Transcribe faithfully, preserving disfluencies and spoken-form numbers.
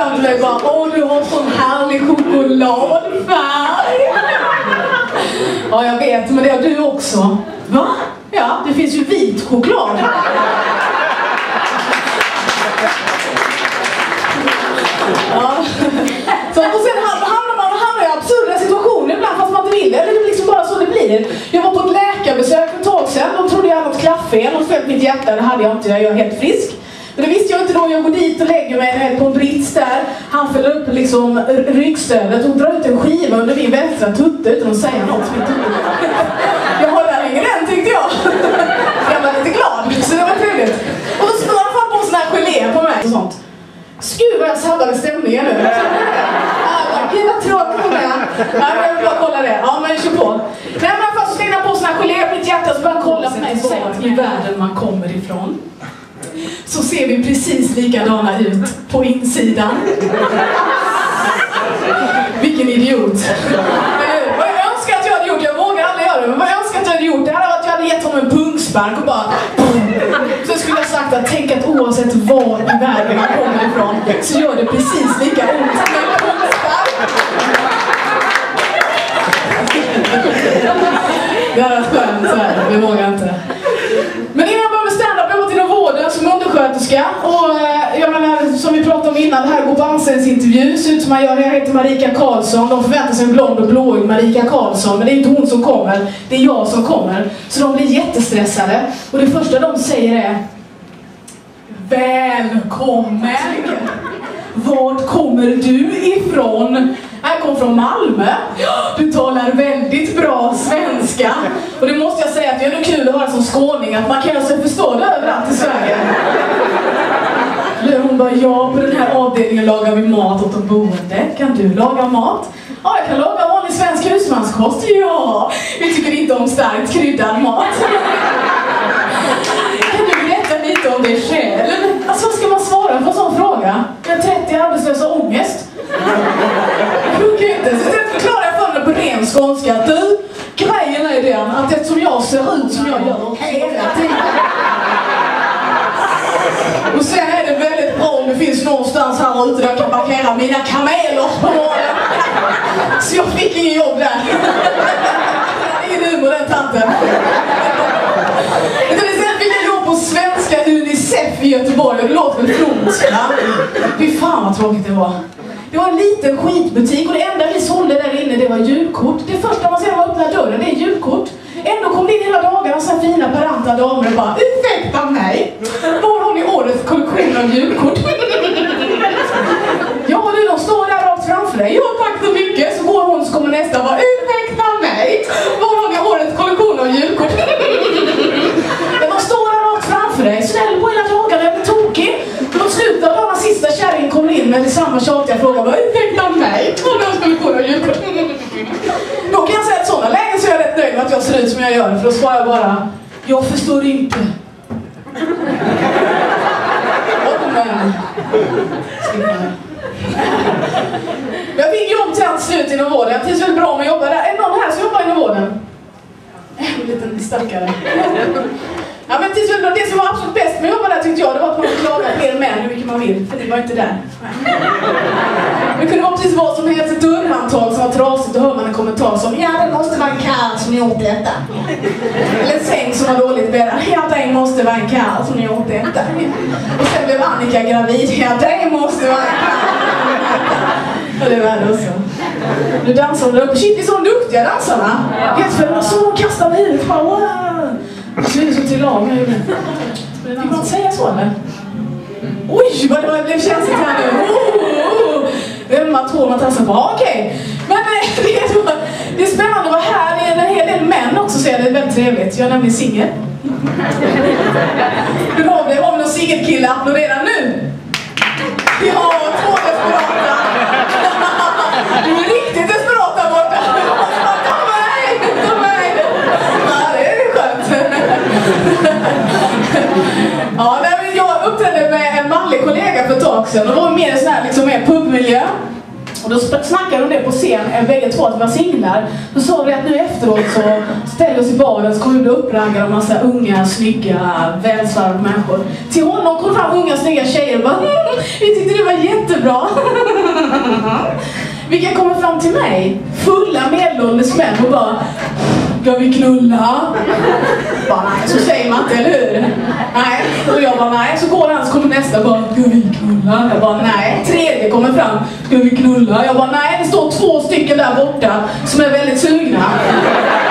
fram till mig och bara, åh du har sån härlig chokladfärg. Ja jag vet, men det har du också. Va? Ja, det finns ju vit choklad. Ja. Så, och sen hamnar man hamnar i absurda situationer ibland fast man inte vill. Eller det är liksom bara så det blir. Jag var på ett läkarbesök för ett tag sedan. De trodde jag hade något klaffel. De följde mitt hjärta, det hade jag inte. Jag är helt frisk. Men det visste jag inte då. Jag går dit och lägger mig på en brits där. Han fäller upp liksom ryggstödet och drar ut en skiva under min vänstra tutte utan att säga något. Jag håller länge den tyckte jag. Jag var lite glad, så det var trevligt. Och då skulle han få på sån här gelé på mig och sånt. Skruv vad jag sabbade stämningen nu. Gud vad tråkigt med det. Jag vill bara kolla det. Ja men kör på. Nej men först stängde på sån här gelé på mitt hjärta så började kolla på mig. Så i världen man kommer ifrån så ser vi precis likadana ut på insidan. Vilken idiot. Vad jag önskar att jag hade gjort, jag vågar aldrig göra det, men vad jag önskar att jag hade gjort det hade varit att jag hade gett honom en pungspark och bara så skulle jag sagt att tänk att oavsett var i världen man kommer ifrån så gör det precis lika ont med en pungspark. Det hade varit skönt så här, vi vågar inte. Men innan jag började med stand-up, jag var till vården som undersköterska. Och jag menar, som vi pratade om innan, det här går på anställningsintervju. Så ut som man gör, jag heter Marika Carlsson. De förväntar sig en blond och blåig Marika Carlsson. Men det är inte hon som kommer, det är jag som kommer. Så de blir jättestressade. Och det första de säger är: välkommen! Vart kommer du ifrån? Jag kom från Malmö. Du talar väldigt bra svenska. Och det måste jag säga att det är nog kul att höra som skåning att man kan alltså förstå det överallt i Sverige. Hon bara, ja på den här avdelningen lagar vi mat åt de boende. Kan du laga mat? Ja, jag kan laga vanlig svensk husmanskost. Ja, vi tycker inte om starkt kryddad mat. Kan du berätta lite om dig själv? Alltså vad ska man svara på en sån fråga? Jag är trettio arbetslösa ångest. Det funkar ju inte. Så jag förklarar jag för mig på ren skånska att du, grejen är den att eftersom jag ser ut som jag gör hela tiden. Och sen är det väldigt bra om det finns någonstans här ute där jag kan parkera mina kameler på morgonen. Så jag fick ingen jobb där. Ingen humor den tanten. Sen fick jag jobb på svenska Unicef i Göteborg och det låter väl fromt. Fy fan vad tråkigt det var. Det var en liten skitbutik och det enda vi sålde där inne det var julkort. Det första man ser när man öppnar dörren det är julkort. Ändå kom det in hela dagarna så här fina paranta damer och bara ursäkta mig. Var har ni årets kollektion av julkort? Ja du, de står där rakt framför dig. Ja tack så mycket. Så går hon så kommer nästa och bara ursäkta mig. Var har ni årets kollektion av julkort? De står där rakt framför dig. Snäll på hela dagarna, jag blir tokig. De slutar då när sista kärringen kommer in med samma tjatiga fråga. Bara ursäkta mig. Var har ni årets kollektion av julkort? Då kan jag säga att sådana lägen så är jag rätt nöjd med att jag ser ut som jag gör. För då svarar jag bara, jag förstår inte. Och men. Jag fick jobb till allt slut inom vården. Jag trivs väldigt bra med att jobba där. Är det någon här som jobbar inom vården? En liten starkare. Ja, men tills väl, det som var absolut bäst med att jobba där tyckte jag det var att man fick klaga fler män hur mycket man vill. För det var inte där. Det kunde vara precis vad som helst, ett dörrhandtag som var trasigt och hör man en kommentar som ja, det måste vara en karl som gjort detta. Eller en säng som var dåligt bäddad. Ja, det måste vara en karl som gjort detta. Och sen blev Annika gravid. Ja, det måste vara en karl. Och det var det också. Nu dansar de uppe. Shit, vi är så duktiga dansarna. Helt för de så kastar med huvudet. Wow. Det är så till lag. Fick man inte säga så eller? Oj, vad det var, blev känsligt här nu. Oh, vem man tror man tassar på. Okej. Okay. Men det är, det är spännande att vara här. Det är en hel del män också så det är väldigt trevligt. Jag är nämligen singel. Hur har vi? Har vi någon singelkille? Applådera nu. Vi har två desperata. Du är riktigt desperata borta. Ta mig, ta mig. Ja, det är skönt. Ja, jag uppträdde med en manlig kollega för ett tag sedan. Och det var mer en sån här liksom, mer pubmiljö. Och Då snackade de det på scen, bägge två att vi var singlar. Då sa vi att nu efteråt så ställde oss i baren, så kom vi bli uppraggade av massa unga, snygga, välsvarvade människor. Till honom kom fram unga, snygga tjejer och bara mm, vi tyckte det var jättebra. Vilka kommer fram till mig? Fulla medelålders män och bara ska vi knulla? Bara nej, så säger man inte, eller hur? Nej, och jag bara nej. Så går han, så kommer nästa bara ska vi knulla? Jag bara nej. Tredje kommer fram, ska vi knulla? Jag bara nej, det står två stycken där borta som är väldigt sugna.